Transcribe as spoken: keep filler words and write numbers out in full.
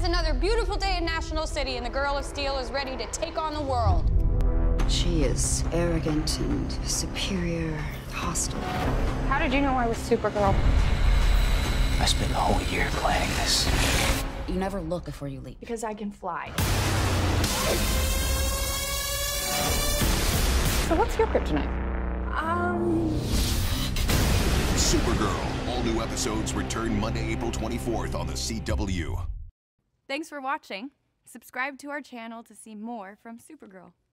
is another beautiful day in National City, and the Girl of Steel is ready to take on the world. She is arrogant and superior, hostile. How did you know I was Supergirl? I spent a whole year planning this. You never look before you leap. Because I can fly. So what's your kryptonite? Um... Supergirl. All new episodes return Monday, April twenty-fourth on the C W. Thanks for watching. Subscribe to our channel to see more from Supergirl.